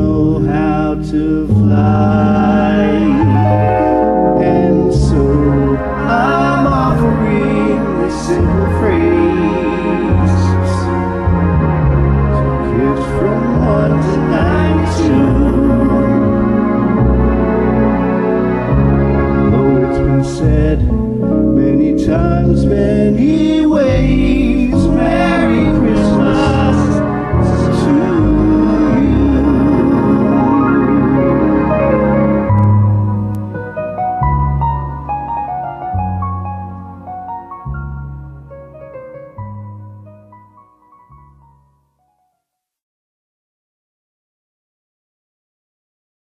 know how to fly. And so I'm offering this simple phrase, kids from 1 to 92. Though it's been said many times, many ways,